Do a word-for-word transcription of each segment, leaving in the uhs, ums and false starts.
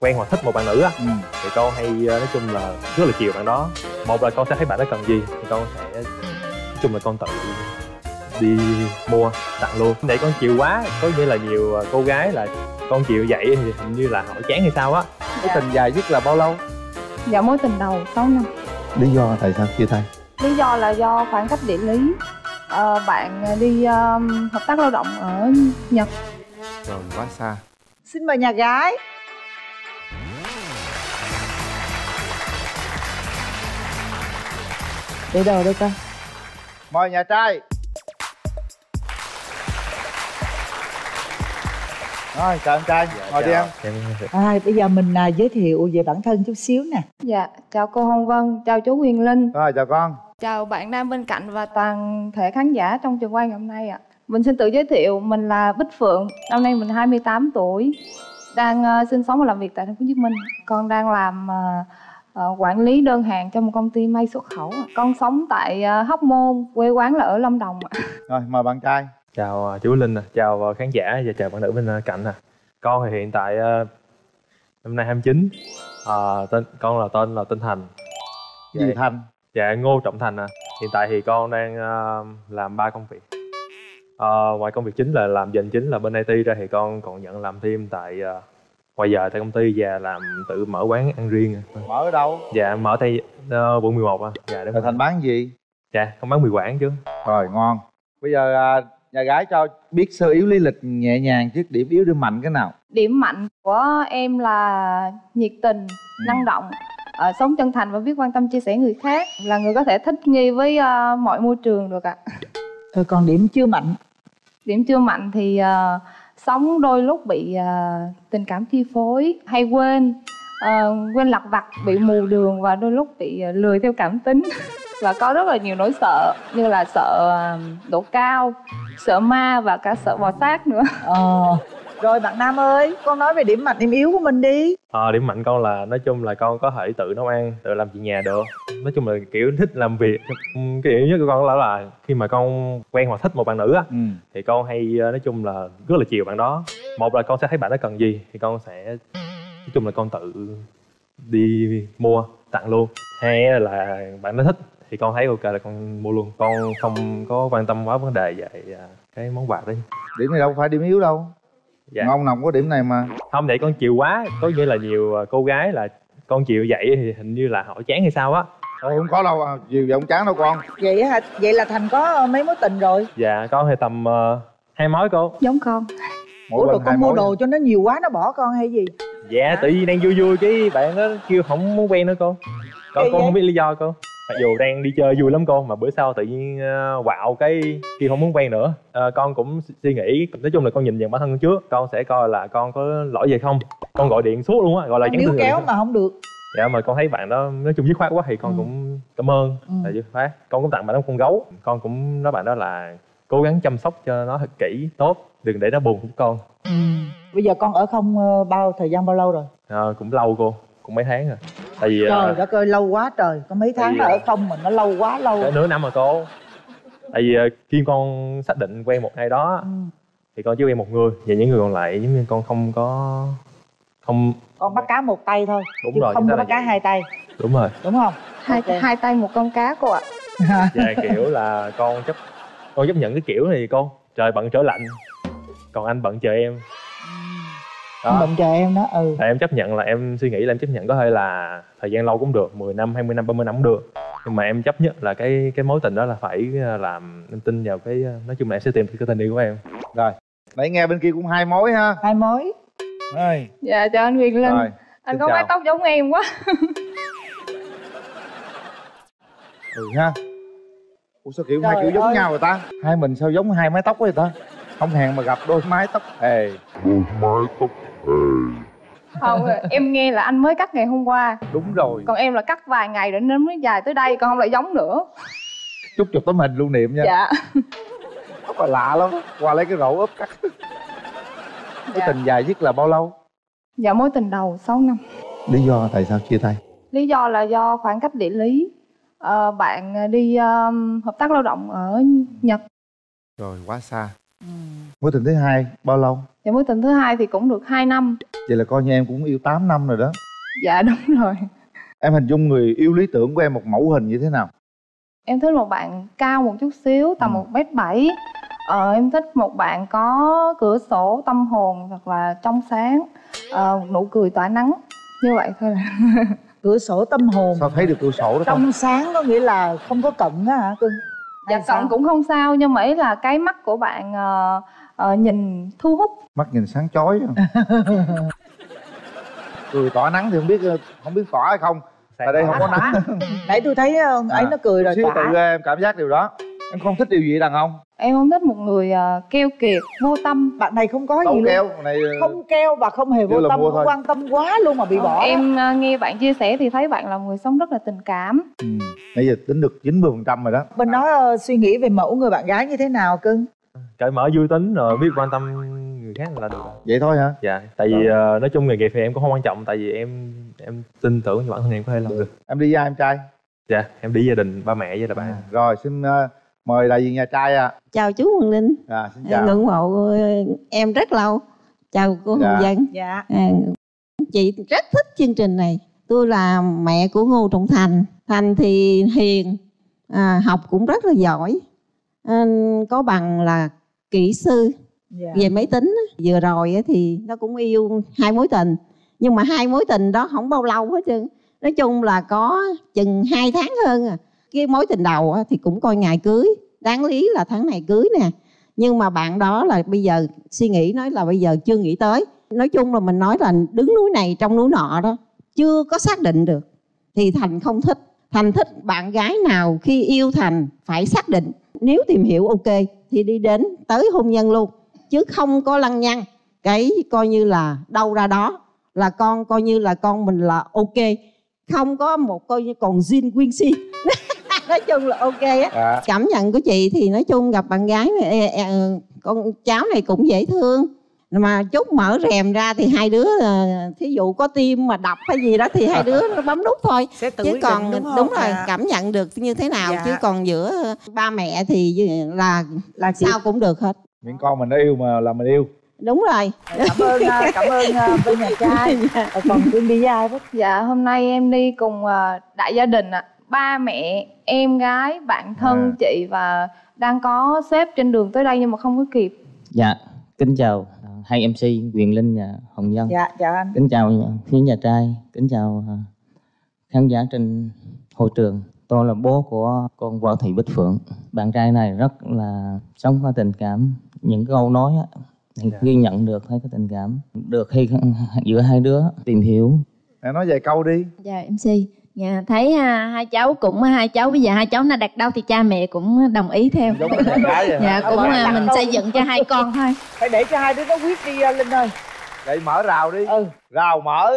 quen hoặc thích một bạn nữ á, ừ. thì con hay nói chung là rất là chiều bạn đó. Một là con sẽ thấy bạn đó cần gì thì con sẽ nói chung là con tự đi mua tặng luôn. Để con chiều quá có nghĩa là nhiều cô gái là con chiều vậy thì hình như là họ chán hay sao á. Mối tình dài nhất là bao lâu? Dạ mối tình đầu sáu năm. Lý do tại sao chia tay? Lý do là do khoảng cách địa lý. Ờ, bạn đi um, hợp tác lao động ở Nhật. Rồi quá xa. Xin mời nhà gái. Để đồ đây con. Mời nhà trai. Rồi chào anh trai, Dạ, ngồi chào. đi em. À, bây giờ mình à, giới thiệu về bản thân chút xíu nè. Dạ, chào cô Hồng Vân, chào chú Huyền Linh. Rồi chào con. Chào bạn đang bên cạnh và toàn thể khán giả trong trường quay ngày hôm nay ạ. Mình xin tự giới thiệu, mình là Bích Phượng, năm nay mình hai mươi tám tuổi, đang uh, sinh sống và làm việc tại thành phố Hồ Chí Minh. Con đang làm uh, uh, quản lý đơn hàng cho một công ty may xuất khẩu. Con sống tại uh, Hóc Môn, quê quán là ở Lâm Đồng. Rồi mời bạn trai. Chào chú Linh, chào khán giả và chào bạn nữ bên cạnh. Con thì hiện tại năm nay hai mươi chín, à, tên con là tên là Tên Thành. Gì Thành? Dạ Ngô Trọng Thành. À. Hiện tại thì con đang uh, làm ba công việc. Uh, ngoài công việc chính là làm dành chính là bên i tê ra thì con còn nhận làm thêm tại uh, ngoài giờ tại công ty và làm tự mở quán ăn riêng. Mở ở đâu? Dạ mở tại uh, quận mười một. À. Dạ đúng. Rồi Thành bán gì? Dạ con bán mì Quảng chứ. Rồi ngon. Bây giờ uh, nhà gái cho biết sơ yếu lý lịch nhẹ nhàng chứ điểm yếu điểm mạnh cái nào? Điểm mạnh của em là nhiệt tình, ừ. năng động, uh, sống chân thành và biết quan tâm chia sẻ người khác, là người có thể thích nghi với uh, mọi môi trường được ạ. Rồi còn điểm chưa mạnh? Điểm chưa mạnh thì uh, sống đôi lúc bị uh, tình cảm chi phối, hay quên, uh, quên lặt vặt, bị mù đường và đôi lúc bị uh, lười theo cảm tính. Và có rất là nhiều nỗi sợ như là sợ uh, độ cao, sợ ma và cả sợ bò sát nữa. Ờ. Rồi bạn nam ơi, con nói về điểm mạnh điểm yếu của mình đi. Ờ, điểm mạnh con là nói chung là con có thể tự nấu ăn, tự làm chuyện nhà được. Nói chung là kiểu thích làm việc. Cái điểm nhất của con là, là khi mà con quen hoặc thích một bạn nữ á, ừ. thì con hay nói chung là rất là chiều bạn đó. Một là con sẽ thấy bạn đó cần gì thì con sẽ nói chung là con tự đi mua tặng luôn. Hai là bạn đó thích thì con thấy ok là con mua luôn. Con không có quan tâm quá vấn đề về cái món quà đấy. Điểm này đâu phải điểm yếu đâu. Dạ. Ngon nồng có điểm này mà. Không để con chiều quá, có nghĩa là nhiều cô gái là con chiều vậy thì hình như là họ chán hay sao á. Thôi không có đâu, chiều vậy không chán đâu con. Vậy hả? Vậy là Thành có mấy mối tình rồi? Dạ con thì tầm uh, hai mối cô. Giống con. Mỗi Ủa rồi con mua đồ cho nó nhiều quá nó bỏ con hay gì? Dạ à. Tự nhiên đang vui vui cái bạn đó kêu không muốn quen nữa cô. Con con không biết lý do cô. Mặc dù đang đi chơi vui lắm cô, mà bữa sau tự nhiên uh, quạo cái kia không muốn quen nữa. Uh, con cũng suy nghĩ, nói chung là con nhìn nhận bản thân trước, con sẽ coi là con có lỗi gì không. Con gọi điện suốt luôn á, gọi là níu kéo mà không được. Dạ mà con thấy bạn đó nói chung dứt khoát quá thì con ừ. cũng cảm ơn ừ. là dứt khoát. Con cũng tặng bạn đó con gấu. Con cũng nói bạn đó là cố gắng chăm sóc cho nó thật kỹ, tốt, đừng để nó buồn của con. Ừ. Bây giờ con ở không bao thời gian bao lâu rồi? À, cũng lâu cô, cũng mấy tháng rồi. Tại vì trời đất ơi lâu quá trời, có mấy tháng ở không mà nó lâu quá lâu. Cả nửa năm rồi cô. Tại vì khi con xác định quen một ai đó ừ. thì con chỉ quen một người, và những người còn lại giống như con không có không con bắt cá một tay thôi. Đúng chứ rồi, không có bắt cá hai tay. Đúng rồi. Đúng không? Hai okay. hai tay một con cá cô ạ. Dạ kiểu là con chấp con chấp nhận cái kiểu này cô. Trời bận trở lạnh, còn anh bận chờ em. Đó. Anh bận chờ em đó. Ừ. Tại em chấp nhận là em suy nghĩ là em chấp nhận có thể là thời gian lâu cũng được, mười năm, hai mươi năm, ba mươi năm cũng được. Nhưng mà em chấp nhất là cái cái mối tình đó là phải làm, em tin vào cái, nói chung là em sẽ tìm cái tình yêu của em. Rồi, nãy nghe bên kia cũng hai mối ha. Hai mối. Rồi. Dạ chào anh Huyền Linh. Rồi, anh có mái tóc giống em quá. Ừ ha. Ủa sao kiểu Trời hai kiểu giống ơi. nhau rồi ta? Hai mình sao giống hai mái tóc vậy ta? Không hẹn mà gặp đôi mái tóc hề. Đôi mái tóc hề. Không, em nghe là anh mới cắt ngày hôm qua. Đúng rồi. Còn em là cắt vài ngày rồi nên mới dài tới đây, còn không lại giống nữa. Chút chụp tấm hình lưu niệm nha. Dạ. Tóc là lạ lắm. Qua lấy cái rổ ốp cắt. Mối dạ. tình dài nhất là bao lâu? Dạ mối tình đầu sáu năm. Lý do tại sao chia tay? Lý do là do khoảng cách địa lý. Ờ, bạn đi um, hợp tác lao động ở Nhật. Rồi quá xa. Ừ. Mối tình thứ hai bao lâu? Dạ mối tình thứ hai thì cũng được hai năm. Vậy là coi như em cũng yêu tám năm rồi đó. Dạ đúng rồi. Em hình dung người yêu lý tưởng của em một mẫu hình như thế nào? Em thích một bạn cao một chút xíu, tầm một mét bảy. Ờ, em thích một bạn có cửa sổ tâm hồn thật là trong sáng, ờ, nụ cười tỏa nắng. Như vậy thôi là Cửa sổ tâm hồn. Sao thấy được cửa sổ đó không? Trong sáng có nghĩa là không có cận á hả cưng? dạ cận cũng không sao, nhưng mà ý là cái mắt của bạn ờ, ờ, nhìn thu hút. Mắt nhìn sáng chói. Cười tỏa nắng thì không biết không biết tỏa hay không. Tại đây không có nắng. Nãy tôi thấy ấy À, nó cười rồi xíu tỏa. tự em cảm giác điều đó. Em không thích điều gì đàn ông? Em không thích một người ờ, keo kiệt, vô tâm. Bạn này không có Đâu gì keo luôn. này. Không keo và không hề vô Kêu là tâm, mua không thôi. quan tâm quá luôn mà bị Ờ, bỏ. em ờ, nghe bạn chia sẻ thì thấy bạn là một người sống rất là tình cảm. Ừ. Bây giờ tính được chín mươi phần trăm rồi đó. Bên đó uh, suy nghĩ về mẫu người bạn gái như thế nào cưng? Cởi mở vui tính rồi biết quan tâm người khác là được rồi. Vậy thôi hả? Dạ, tại vì uh, nói chung nghề nghiệp thì em cũng không quan trọng, tại vì em em tin tưởng bản thân em có thể làm được. Em đi với ai em trai? Dạ, em đi gia đình ba mẹ với là bạn. À, rồi xin uh, mời đại diện nhà trai ạ. À. Chào chú Quang Linh. À, xin chào. Ngưỡng mộ em rất lâu. Chào cô Dạ. Hồng Vân. Dạ. À, chị rất thích chương trình này. Tôi là mẹ của Ngô Trọng Thành. Thành thì hiền, à, học cũng rất là giỏi, à, có bằng là kỹ sư Dạ. về máy tính. Vừa rồi á thì nó cũng yêu hai mối tình, nhưng mà hai mối tình đó không bao lâu hết trơn. Nói chung là có chừng hai tháng hơn à. Cái mối tình đầu á thì cũng coi ngày cưới, đáng lý là tháng này cưới nè, nhưng mà bạn đó là bây giờ suy nghĩ nói là bây giờ chưa nghĩ tới. Nói chung là mình nói là đứng núi này trong núi nọ đó, chưa có xác định được. Thì Thành không thích. Thành thích bạn gái nào khi yêu Thành phải xác định, nếu tìm hiểu ok thì đi đến tới hôn nhân luôn, chứ không có lăng nhăng. Cái coi như là đâu ra đó, là con coi như là con mình là ok, không có một coi như còn zin quyên si. Nói chung là ok á. À. Cảm nhận của chị thì nói chung gặp bạn gái này, con cháu này cũng dễ thương, mà chút mở rèm ra thì hai đứa thí dụ có tim mà đập hay gì đó thì hai đứa nó bấm nút thôi. Sẽ tự Chứ quyết còn định, đúng, đúng không? rồi, Dạ. cảm nhận được như thế nào. Dạ. Chứ còn giữa ba mẹ thì là Là chị. sao cũng được hết. Miễn con mình nó yêu mà là mình yêu. Đúng rồi. Cảm ơn uh, cảm ơn uh, bên nhà trai. Ờ, còn Quyên đi với ai đó? Dạ hôm nay em đi cùng ờ, đại gia đình ạ. Ba mẹ, em gái, bạn thân À. chị và đang có sếp trên đường tới đây nhưng mà không có kịp. Dạ, kính chào hai em xê Quyền Linh và Hồng Vân. Dạ, chào anh. Kính chào phía nhà trai, kính chào uh, khán giả trên hội trường. Tôi là bố của con Võ Thị Bích Phượng. Bạn trai này rất là sống có tình cảm. Những câu nói á, thì Dạ. ghi nhận được thấy có tình cảm. Được khi giữa hai đứa tìm hiểu. Em nói vài câu đi. Dạ em xê, dạ, thấy à, hai cháu cũng hai cháu bây giờ hai cháu nó đặt đâu thì cha mẹ cũng đồng ý theo. Giống như bạn gái vậy. Dạ hả? cũng Ờ, à, đặt mình đâu. xây dựng cho hai con thôi. Phải để cho hai đứa nó quyết đi uh, Linh ơi. Vậy mở rào đi. Ừ. Rào mở.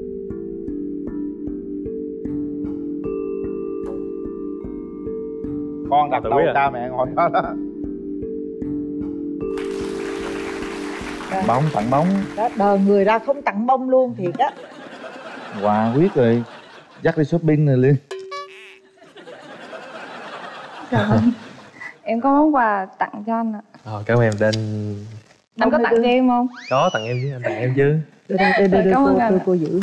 Con đặt Tự đâu quyết à? cha mẹ ngồi đó đó. Bóng tặng bóng. Đó, đờ người ra không tặng bông luôn thiệt á. Quà quyết rồi. Dắt đi shopping rồi Liên. Em có món quà tặng cho anh ạ. Ờ, cảm ơn em tên. Anh có tặng cho em không? Có tặng em chứ, anh tặng em chứ. Đưa đây, đưa, đưa, đưa, Cảm ơn cô, anh cô, ạ. cô giữ.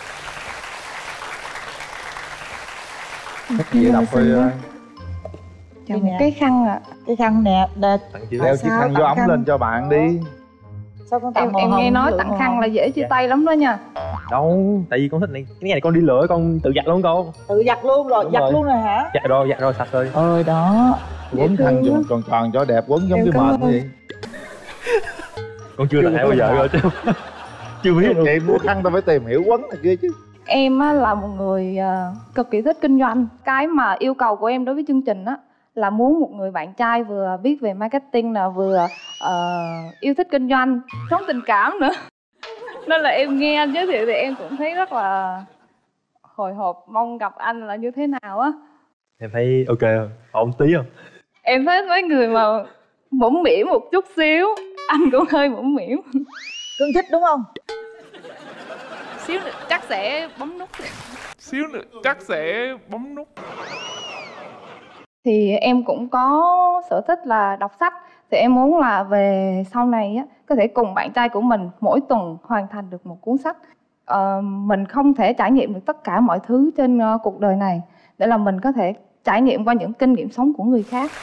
Thích gì đọc thôi. Chào một cái khăn ạ. Cái khăn nè, đè, Tặng chứ. Đeo chiếc sao khăn tặng gió ấm khăn? lên cho bạn đi. sao con tặng Em, màu em hồng, nghe nói lượng tặng màu khăn hồng? là dễ chia tay lắm đó nha. Đâu, tại vì con thích này. Cái này con đi lựa con tự giặt luôn con. Tự giặt luôn rồi, Đúng giặt rồi. luôn rồi hả? Giặt rồi, giặt rồi sạch rồi. Ơi đó. Quấn khăn tròn tròn tròn cho đẹp, quấn giống Em cái cảm mền ơn. vậy. Con chưa tặng ai bao giờ rồi chứ. Chưa biết luôn. Chị mua khăn tao phải tìm hiểu quấn này kia chứ. Em á, là một người ờ, cực kỳ thích kinh doanh. Cái mà yêu cầu của em đối với chương trình á là muốn một người bạn trai vừa biết về marketing, là vừa ờ, yêu thích kinh doanh, sống tình cảm nữa. Nên là em nghe anh giới thiệu thì em cũng thấy rất là hồi hộp, mong gặp anh là như thế nào á. Em thấy ok không? Ổn tí không? Em thấy mấy người mà mũm mỉm một chút xíu, anh cũng hơi mũm mỉm. Cưng thích đúng không? Xíu nữa chắc sẽ bấm nút. Xíu nữa chắc sẽ bấm nút. Thì em cũng có sở thích là đọc sách. Thì em muốn là về sau này á, có thể cùng bạn trai của mình mỗi tuần hoàn thành được một cuốn sách. Ờ, mình không thể trải nghiệm được tất cả mọi thứ trên uh, cuộc đời này, để là mình có thể trải nghiệm qua những kinh nghiệm sống của người khác.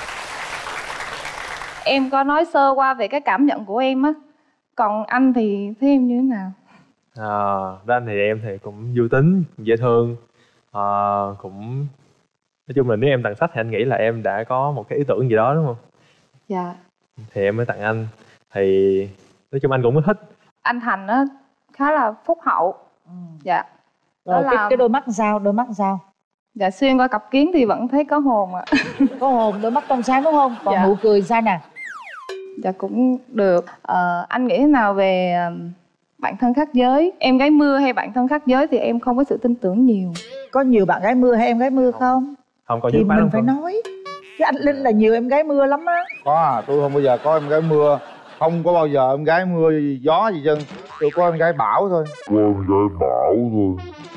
Em có nói sơ qua về cái cảm nhận của em á, còn anh thì thấy em như thế nào? À, anh thì em thì cũng vui tính, dễ thương, à, cũng nói chung là nếu em tặng sách thì anh nghĩ là em đã có một cái ý tưởng gì đó đúng không? Dạ. Thì em mới tặng anh. Thì nói chung anh cũng có thích. Anh Thành á khá là phúc hậu. Ừ. Dạ. Rồi cái, là... cái đôi mắt sao? Đôi mắt sao? Dạ, xuyên qua cặp kiến thì vẫn thấy có hồn ạ. Có hồn, đôi mắt trong sáng đúng không? Còn dạ. nụ cười sao nè? Dạ cũng được. Ờ, anh nghĩ thế nào về bạn thân khác giới? Em gái mưa hay bạn thân khác giới thì em không có sự tin tưởng nhiều. Có nhiều bạn gái mưa hay em gái mưa không? Không có. Thì mình phải không? Nói chứ anh Linh là nhiều em gái mưa lắm á. Có à, tôi không bao giờ có em gái mưa. Không có bao giờ em gái mưa gió gì chân. Tôi có em gái bão thôi. Có em gái bão thôi.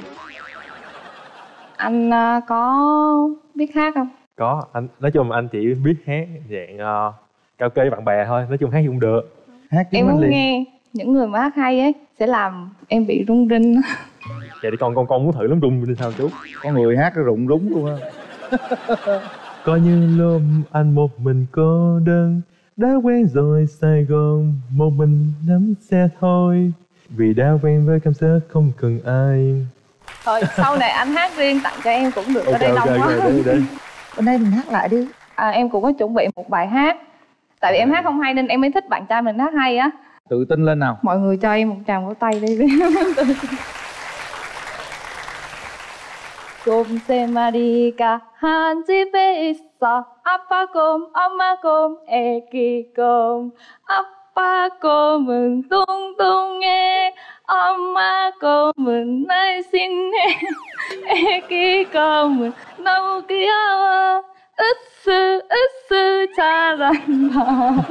Anh uh, có biết hát không? Có, anh nói chung anh chỉ biết hát dạng uh, cao kê bạn bè thôi, nói chung hát cũng được. Hát em muốn liền. Nghe những người mà hát hay ấy sẽ làm em bị rung rinh. Vậy thì con con con muốn thử lắm, rung rinh sao chú? Có người hát cái rụng rúng luôn á. Coi như lúc anh một mình cô đơn, đã quen rồi Sài Gòn một mình nắm xe thôi, vì đã quen với cảm giác không cần ai. Thôi sau này anh hát riêng tặng cho em cũng được. Okay, ở đây okay, đông okay, quá. đi, đi. Bên đây mình hát lại đi. À, em cũng có chuẩn bị một bài hát. Tại vì em hát không hay nên em mới thích bạn trai mình hát hay á. Tự tin lên nào. Mọi người cho em một tràng vỗ tay đi. Cùng xem Marika 한 집에 있어 아빠 곰 엄마 곰 애기 곰 아빠 곰은 뚱뚱해 엄마 곰은 날씬해 애기 곰은 너무 귀여워 으스 으스 잘한다.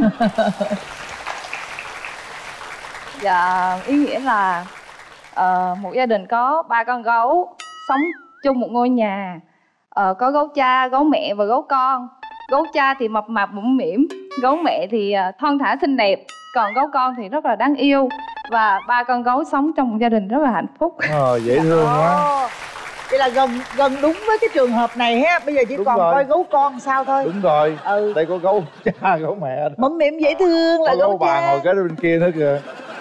Dạ, ý nghĩa là uh, một gia đình có ba con gấu sống chung một ngôi nhà, uh, có gấu cha, gấu mẹ và gấu con. Gấu cha thì mập mạp mũm mĩm, gấu mẹ thì uh, thon thả xinh đẹp, còn gấu con thì rất là đáng yêu. Và ba con gấu sống trong một gia đình rất là hạnh phúc. Ờ, dễ thương quá. Vậy là gần gần đúng với cái trường hợp này ha. Bây giờ chỉ đúng còn rồi. Coi gấu con sao thôi. Đúng rồi. Ừ. Đây có gấu cha, gấu mẹ. Mẫm mỉm dễ thương là có gấu, gấu bà ngồi kế bên kia nữa kìa.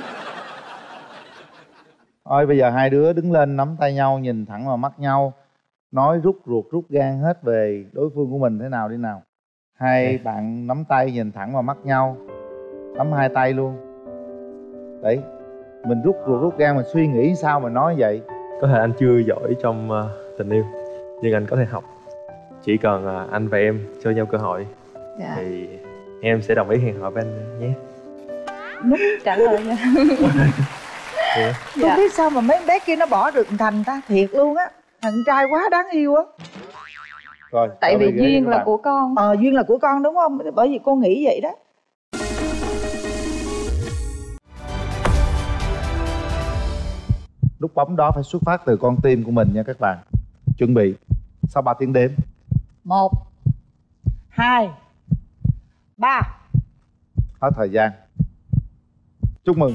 Thôi bây giờ hai đứa đứng lên nắm tay nhau, nhìn thẳng vào mắt nhau, nói rút ruột rút gan hết về đối phương của mình thế nào đi nào. Hai bạn nắm tay nhìn thẳng vào mắt nhau, nắm hai tay luôn. Đấy, mình rút ruột rút gan, mình suy nghĩ sao mình nói vậy. Có thể anh chưa giỏi trong uh, tình yêu, nhưng anh có thể học. Chỉ cần uh, anh và em cho nhau cơ hội, dạ. Thì em sẽ đồng ý hẹn hò với anh nhé. Nút trả lời nha. Yeah. Không dạ. biết sao mà mấy bé kia nó bỏ được Thành ta, thiệt luôn á. Thằng trai quá đáng yêu á. Rồi, tại vì duyên là của con. Ờ, duyên là của con đúng không? Bởi vì con nghĩ vậy đó. Nút bấm đó phải xuất phát từ con tim của mình nha các bạn. Chuẩn bị. Sau ba tiếng đếm. Một, hai, ba. Hết thời gian. Chúc mừng.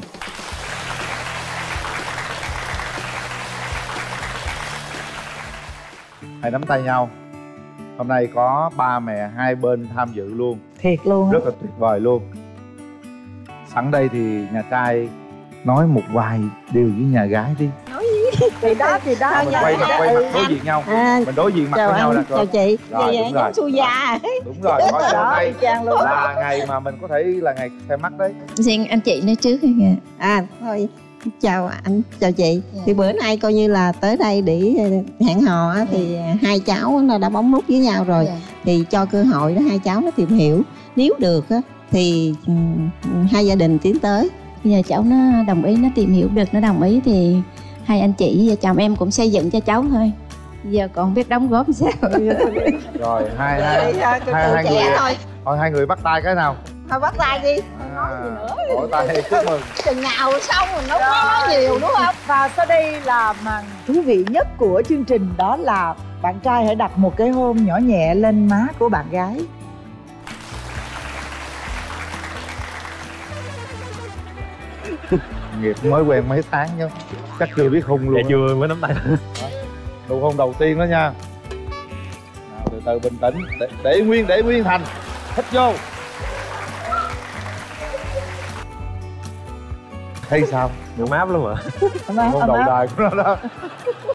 Hãy nắm tay nhau. Hôm nay có ba mẹ hai bên tham dự luôn. Thiệt luôn. Rất là tuyệt vời luôn. Sẵn đây thì nhà trai nói một vài điều với nhà gái đi. Nói gì? Thì đó thì đó. Mình quay mặt quay mặt đối diện nhau. À, mình đối diện mặt với nhau là rồi. Chào chị. Rồi, dạ, đúng rồi. Su già. Đúng rồi. Nói hôm nay là ngày mà mình có thể là ngày xem mắt đấy. Xin anh chị nói trước kìa. À thôi. Chào anh, chào chị. Dạ. Thì bữa nay coi như là tới đây để hẹn hò á, thì dạ. hai cháu nó đã bấm nút với nhau rồi. Dạ. Thì cho cơ hội đó hai cháu nó tìm hiểu. Nếu được á, thì um, hai gia đình tiến tới. Bây giờ cháu nó đồng ý, nó tìm hiểu được, nó đồng ý thì hai anh chị và chồng em cũng xây dựng cho cháu thôi. Giờ còn biết đóng góp sao. Rồi hai hai hai, hai, hai người thôi. Thôi hai người bắt tay cái nào. Thôi bắt tay đi. À, nói gì nữa. Bỏ tay chúc mừng. Chừng nào xong rồi nó có nói nhiều đúng không? Và sau đây là màn thú vị nhất của chương trình, đó là bạn trai hãy đặt một cái hôn nhỏ nhẹ lên má của bạn gái. nghiệp mới quen mấy tháng chứ chắc chưa biết hôn luôn. Dạ chưa mới nắm tay. Nụ hôn đầu tiên đó nha. Nào từ từ bình tĩnh, để, để nguyên để nguyên thành. Hít vô. Thấy sao? Nụ máp luôn hả? Hôn đầu đời của nó đó.